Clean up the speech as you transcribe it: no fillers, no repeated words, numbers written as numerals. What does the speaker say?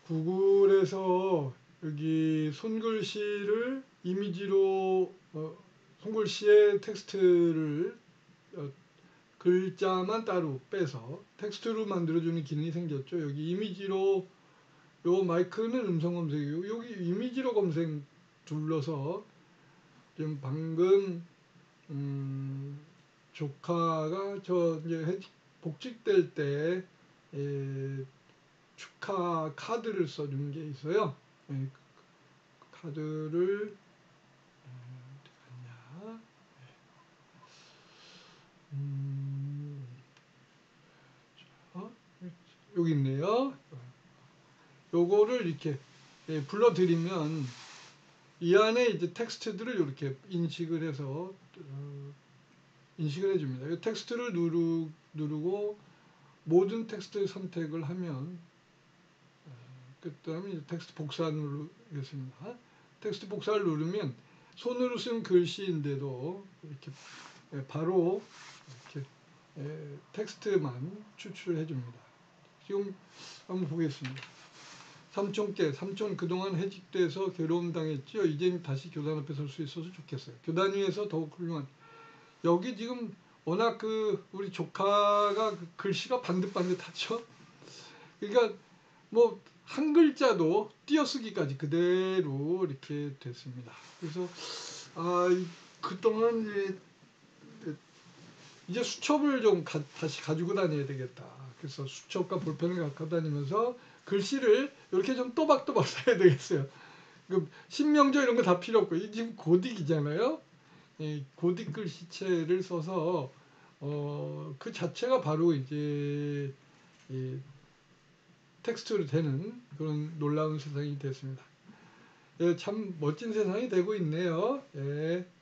구글에서 여기 손글씨를 이미지로 손글씨의 텍스트를 글자만 따로 빼서 텍스트로 만들어주는 기능이 생겼죠. 여기 이미지로 요 마이크는 음성 검색이고 여기 이미지로 검색 둘러서 지금 방금 조카가 저 이제 복직될 때 축하 카드를 써준 게 있어요. 카드를 어디 갔냐? 여기 있네요. 요거를 이렇게 불러드리면 이 안에 이제 텍스트들을 이렇게 인식을 해서 인식을 해줍니다. 이 텍스트를 누르고 모든 텍스트 선택을 하면 그다음에 이제 텍스트 복사 누르겠습니다. 텍스트 복사를 누르면 손으로 쓴 글씨인데도 이렇게 바로 이렇게 텍스트만 추출해 줍니다. 지금 한번 보겠습니다. 삼촌 그동안 해직돼서 괴로움 당했죠. 이젠 다시 교단 앞에 설 수 있어서 좋겠어요. 교단 위에서 더욱 훌륭한. 여기 지금 워낙 우리 조카가 글씨가 반듯반듯하죠. 그러니까 뭐 한 글자도 띄어쓰기까지 그대로 이렇게 됐습니다. 그래서 그동안 이제 수첩을 좀 다시 가지고 다녀야 되겠다. 그래서 수첩과 볼펜을 갖고 다니면서 글씨를 이렇게 좀 또박또박 써야 되겠어요. 신명조 이런 거 다 필요 없고 이 지금 고딕이잖아요. 고딕 글씨체를 써서 그 자체가 바로 이제 텍스트로 되는 그런 놀라운 세상이 됐습니다. 참 멋진 세상이 되고 있네요.